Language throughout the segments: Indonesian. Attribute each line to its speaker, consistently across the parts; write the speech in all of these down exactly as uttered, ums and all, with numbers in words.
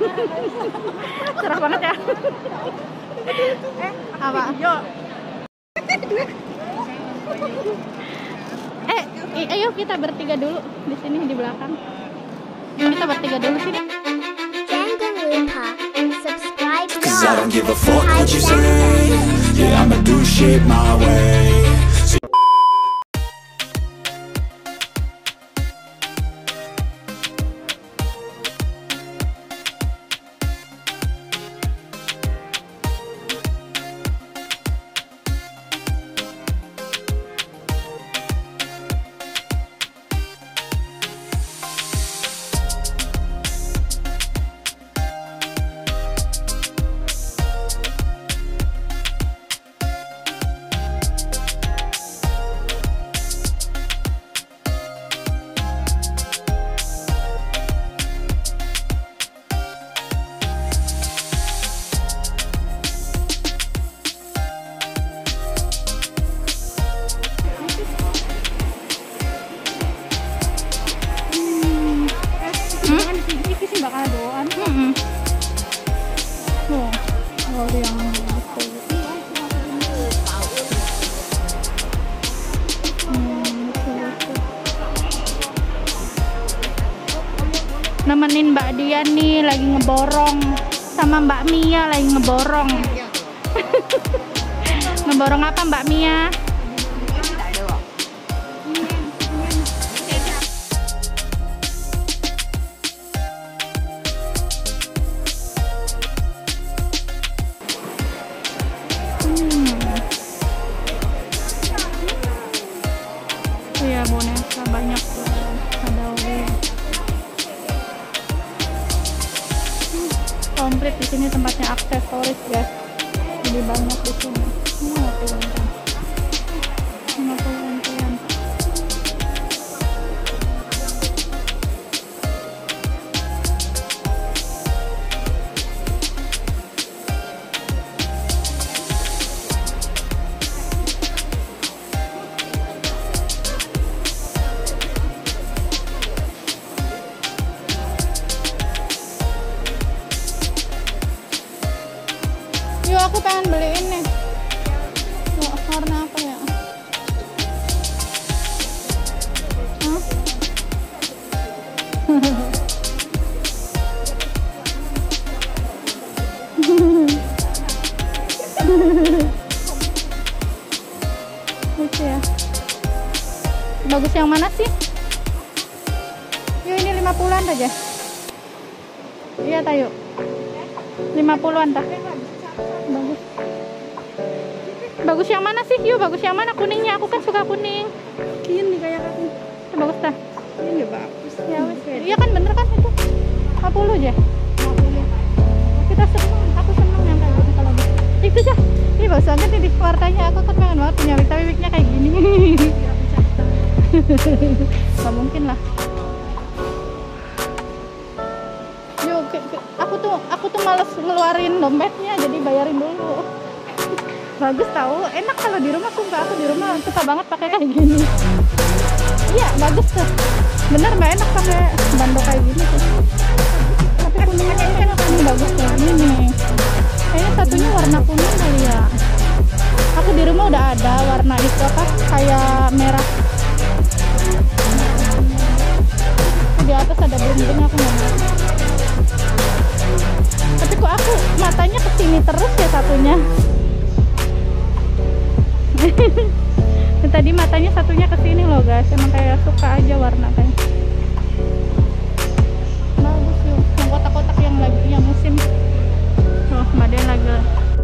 Speaker 1: Cerah banget ya.
Speaker 2: Eh,
Speaker 1: Apa?
Speaker 2: Yo.
Speaker 1: Eh, ayo kita bertiga dulu di sini di belakang. Kita bertiga dulu sini.
Speaker 3: Jangan lupa subscribe
Speaker 4: Cause I don't give a fuck what you say. Yeah, I'ma do shit my way.
Speaker 1: Bakal doan. Hmm. Oh, oh yang itu. Hmm, nemenin Mbak Dian nih lagi ngeborong sama Mbak Mia lagi ngeborong. Ngeborong apa Mbak Mia? Ya boneka banyak tuh, ada wig. Komplit di sini tempatnya aksesoris guys, lebih banyak di sini. Ini apa yang ini apa yang Yuk, aku pengen beli ini. Yuk, warna apa ya? Hah? Lucu ya. Bagus yang mana sih? Yuk, ini lima puluhan aja. Iya, tayo. lima puluhan tak? Bagus. Bagus yang mana sih? Yuk, bagus yang mana? Kuningnya, aku kan suka kuning.
Speaker 2: Ini kayak aku.
Speaker 1: Itu bagus dah.
Speaker 2: Ini bagus.
Speaker 1: Ya wes. Iya kan bener kan itu. lima puluh aja. Kita seneng, aku seneng yang kayak gitu kalau gitu. Itu aja. Ini bagus banget nih di warnanya. Aku kan pengen banget punya wig, tapi wignya kayak gini. Gak mungkin lah. Yuk, ke, ke, aku tuh aku tuh males ngeluarin dompetnya, jadi bayarin dulu. Bagus tahu, enak kalau di rumah. Sumpah aku di rumah suka banget pakai kayak gini. Iya bagus tuh, bener mbak, enak pakai bando kayak gini tuh. Tapi kuningnya kayaknya enak, ini bagus tuh. Ini nih, kayaknya satunya warna kuning kali ya. Aku di rumah udah ada warna itu apa, kayak merah. Di atas ada bling-bling, aku nggak mau. Tapi kok aku matanya kesini terus ya satunya. Tadi matanya satunya kesini loh guys, emang kayak suka aja warna kayak. Bagus yuk, yang kotak-kotak yang lagi yang musim. Oh, Mbak Dian lagi.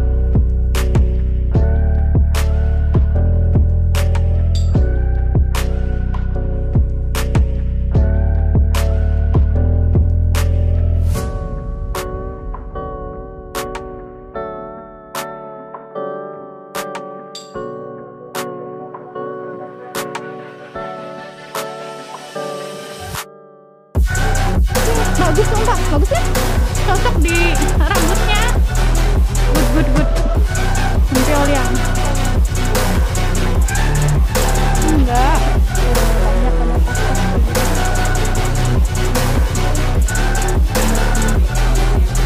Speaker 1: Bagus sumpah, bagus ya, cocok di rambutnya. Good good good. Nanti Oliang enggak banyak banyak pasar.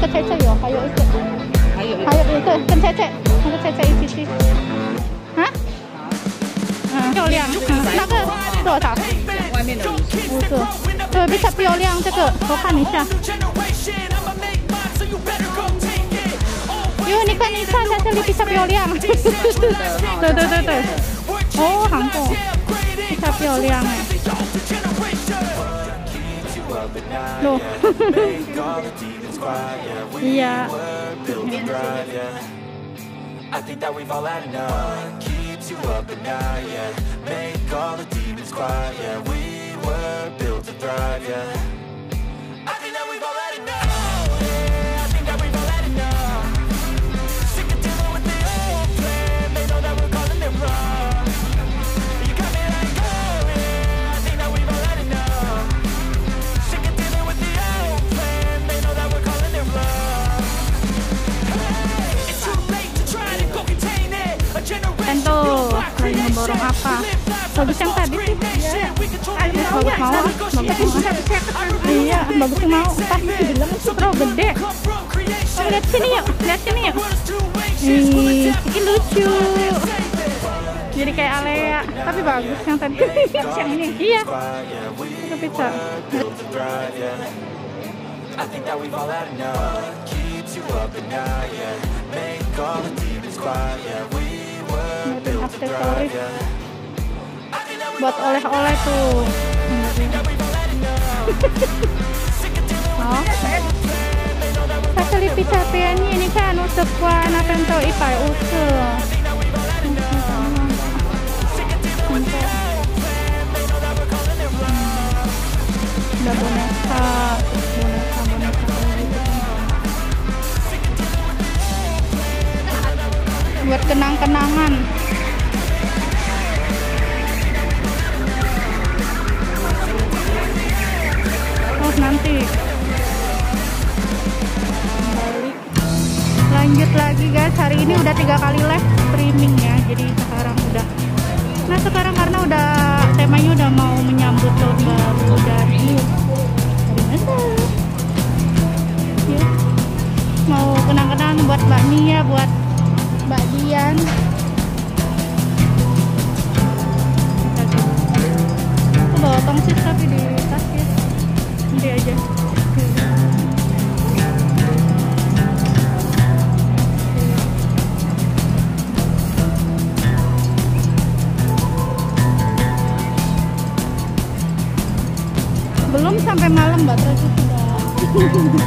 Speaker 1: 个菜菜有，还有一个，
Speaker 2: 还有一
Speaker 1: 还有一个跟菜菜，那个菜菜一起去。啊？嗯，漂亮。嗯，那个多少？
Speaker 2: 外面的
Speaker 1: 五十。对，比较漂亮。这个我看一下。哟，你看，你看，在这里比较漂亮。对对对对。哦，韩国比较漂亮哎。Loh. Iya.
Speaker 4: I think that we've all had enough. Keeps you up at night, yeah. Make all the demons quiet, yeah. We were built to thrive, yeah. I think that we've all had enough. Yeah, I think that we've all had enough. Sick of dealing with the old plan. They know that we're calling it wrong. You got me like, oh yeah. I think that we've all had enough. Sick of dealing with the old plan. They know that we're calling it wrong. Hey, it's too late to try to go contain it. A generation.
Speaker 1: Dan tuh lagi ngeborong apa? Bagus yang tadi sih.
Speaker 2: Iya.
Speaker 1: Bagus mau ah. Bagus mau. Iya, bagus yang mau. Pas bilang itu terlalu gede. Oh, lihat sini yuk, lihat sini yuk. Ih, ini lucu. Jadi kayak Alea, tapi bagus yang tadi. Yang ini. Iya. Itu bisa.
Speaker 4: I think that we've all had enough. Keeps you up at night, yeah. Make all the demons quiet, yeah. We were built to thrive, yeah.
Speaker 1: Buat oleh-oleh tuh. Oh. Satu pizza piani ini kan untuk warna pentul ipai usul. Udah boneka, boneka, boneka gitu. Buat kenang-kenangan. Oh, nanti balik. Lanjut lagi guys, hari ini udah tiga kali live streaming ya. Jadi sekarang udah, nah sekarang karena udah temanya udah mau menyambut tahun baru dan iya, ya, mau kenang-kenangan buat Mbak Nia, buat Mbak Dian. Aku bawa tongsis tapi di tas ya. Nanti aja. Belum sampai malam baterai sudah.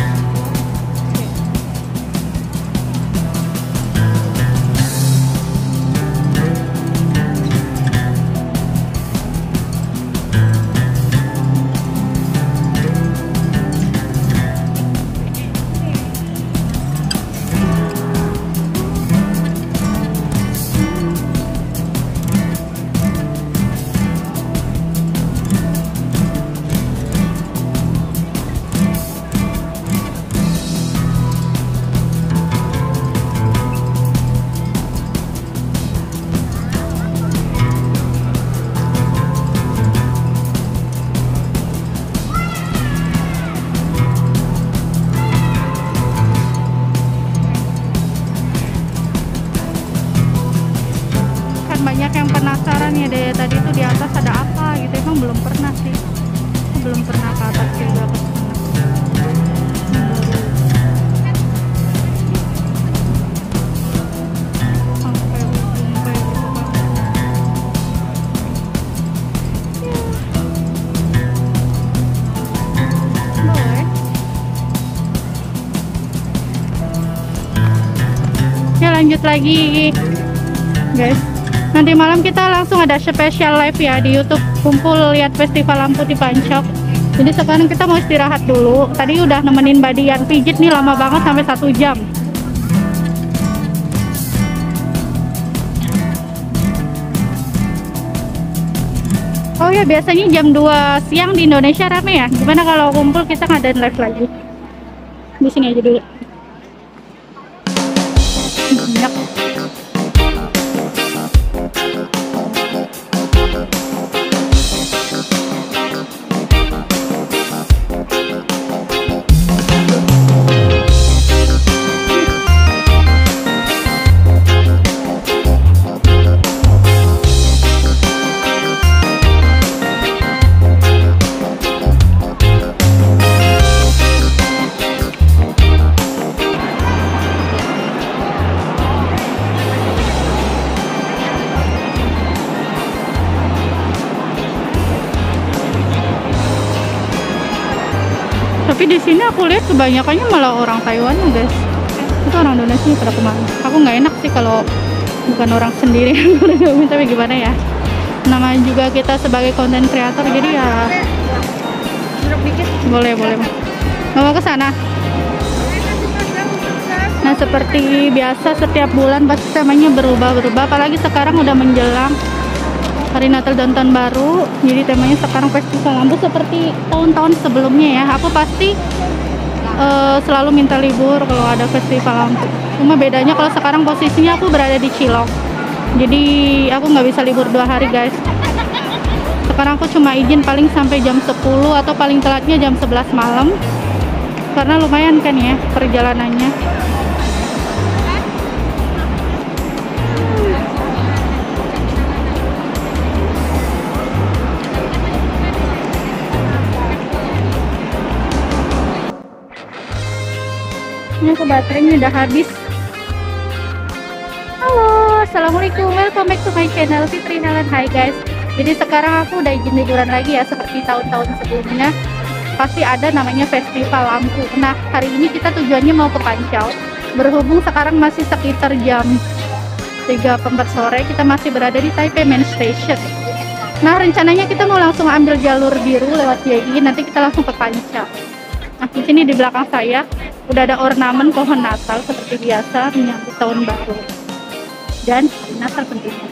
Speaker 1: Banyak yang penasaran ya deh, tadi tuh di atas ada apa gitu. Emang belum pernah sih, belum pernah ke atas juga ke sana. Sampai ujung kayak gitu kan. Boleh. Ya lanjut lagi guys. Nanti malam kita langsung ada spesial live ya di YouTube, kumpul lihat festival lampu di Pancok. Jadi sekarang kita mau istirahat dulu. Tadi udah nemenin Mbak Dian pijit nih lama banget sampai satu jam. Oh ya, biasanya jam dua siang di Indonesia rame ya. Gimana kalau kumpul kita ngadain live lagi? Di sini aja dulu. Banyak. Tapi di sini aku lihat kebanyakannya malah orang Taiwan ya guys. Itu orang Indonesia pada kemana? Aku nggak enak sih kalau bukan orang sendiri yang ngomongin, tapi gimana ya? Namanya juga kita sebagai konten kreator, jadi ya boleh boleh. Mau ke sana? Nah seperti biasa setiap bulan pasti temanya berubah-berubah. Apalagi sekarang udah menjelang hari Natal dan Tahun Baru, jadi temanya sekarang festival lampu seperti tahun-tahun sebelumnya ya. Aku pasti uh, selalu minta libur kalau ada festival lampu. Cuma bedanya kalau sekarang posisinya aku berada di Cilong, jadi aku nggak bisa libur dua hari guys. Sekarang aku cuma izin paling sampai jam sepuluh atau paling telatnya jam sebelas malam, karena lumayan kan ya perjalanannya. Ini aku baterainya udah habis. Halo, assalamualaikum, welcome back to my channel Fitri Nalan. Hai guys, jadi sekarang aku udah izin liburan lagi ya, seperti tahun-tahun sebelumnya. Pasti ada namanya festival lampu. Nah hari ini kita tujuannya mau ke Pancau. Berhubung sekarang masih sekitar jam tiga empat sore, kita masih berada di Taipei Main Station. Nah rencananya kita mau langsung ambil jalur biru lewat J I, nanti kita langsung ke Pancau. Nah di sini di belakang saya udah ada ornamen pohon Natal seperti biasa menyambut tahun baru dan hari Natal tentunya.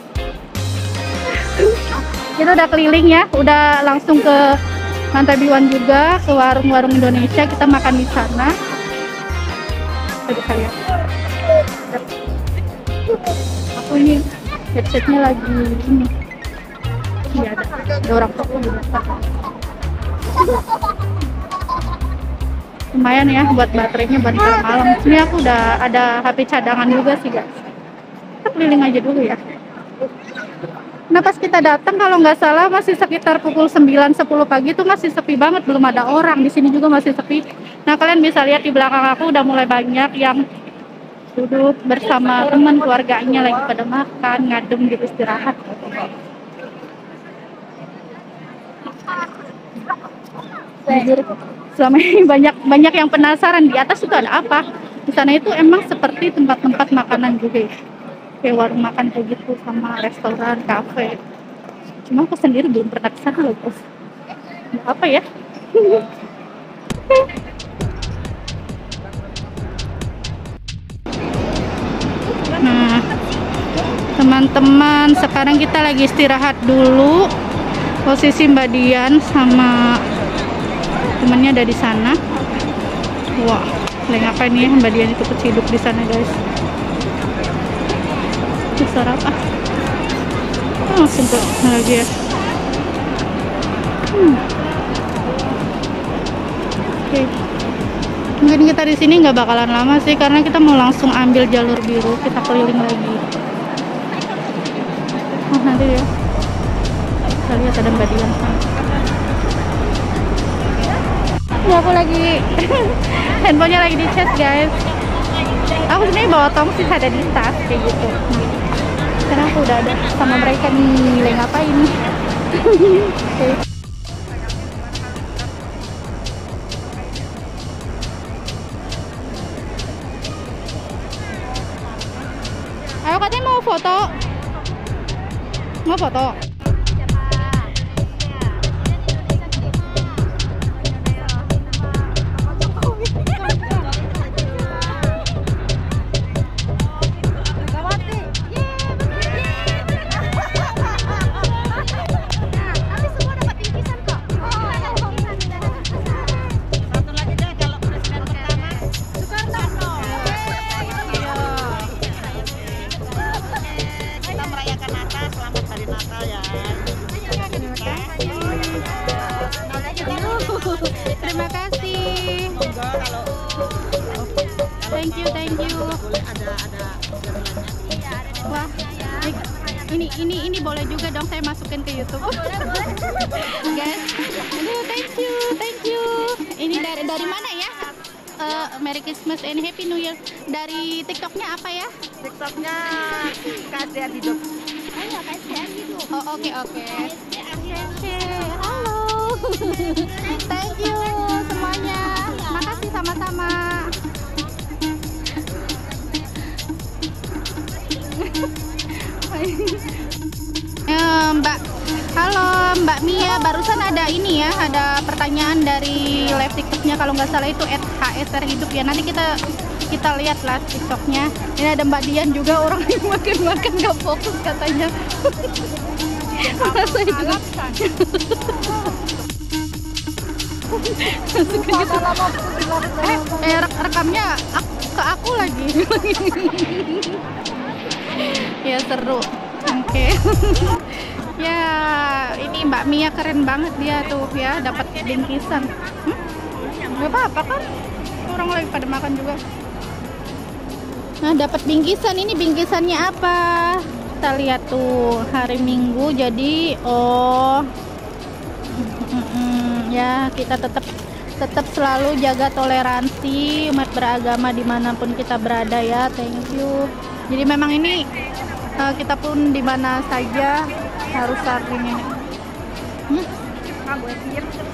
Speaker 1: Kita udah keliling ya, udah langsung ke Lantai Biwan juga, ke warung-warung Indonesia, kita makan di sana. Kita bisa lihat. Aku ini headsetnya lagi ini. Iya ada, ada orang toko di belakang. Lumayan ya buat baterainya buat malam. Ini aku udah ada H P cadangan juga sih guys. Kita keliling aja dulu ya. Nah pas kita datang kalau nggak salah masih sekitar pukul sembilan sepuluh pagi, itu masih sepi banget, belum ada orang. Di sini juga masih sepi. Nah kalian bisa lihat di belakang aku udah mulai banyak yang duduk bersama teman keluarganya, lagi pada makan, ngadem gitu, istirahat. Jujur selama ini banyak banyak yang penasaran di atas itu ada apa. Di sana itu emang seperti tempat-tempat makanan juga ya, kayak warung makan kayak gitu, sama restoran, kafe. Cuma aku sendiri belum pernah ke sana loh bos. Apa ya? Nah teman-teman, sekarang kita lagi istirahat dulu. Posisi Mbak Dian sama temannya ada di sana. Wah, lagi ngapain nih Mbak Dian itu keciduk di sana guys. Besar apa? Oh, langsung ke lagi ya. Hmm. Oke. Okay. Mungkin kita di sini nggak bakalan lama sih, karena kita mau langsung ambil jalur biru, kita keliling lagi. Oh nanti ya. Kita lihat ada Mbak Dian sana. Ya, aku lagi handphonenya lagi di charge guys. Aku sebenarnya bawa tongsis ada di tas kayak gitu. Nah, sekarang aku udah ada sama mereka nih, lagi ngapain? Okay. Ayo katanya mau foto, mau foto. Terima kasih. Thank you, thank you. Wah, ini ini ini boleh juga dong saya masukin ke YouTube. Guys, aduh, thank you, thank you. Ini dari dari mana ya? Uh, Merry Christmas and Happy New Year. Dari TikToknya apa ya?
Speaker 2: TikToknya K S D R Hidup.
Speaker 1: Oh, oke oke. Halo. Thank you semuanya. Makasih sama-sama. Ya, Mbak. Halo Mbak Mia, barusan ada ini ya, ada pertanyaan dari live TikToknya kalau nggak salah itu at H S R hidup ya. Nanti kita kita lihat lah TikToknya. Ini ada Mbak Dian juga, orang yang makan-makan nggak fokus katanya. Merasa itu. eh, eh rek rekamnya aku, ke aku lagi. Ya seru. Oke. Ya, ini Mbak Mia keren banget dia tuh ya, dapat bingkisan. Hmm? Gak apa-apa kan? Orang lagi pada makan juga. Nah, dapat bingkisan. Ini bingkisannya apa? Kita lihat tuh, hari Minggu. Jadi, oh, ya kita tetap tetap selalu jaga toleransi umat beragama dimanapun kita berada ya. Thank you. Jadi memang ini uh, kita pun di mana saja harus saling ini. Hmm?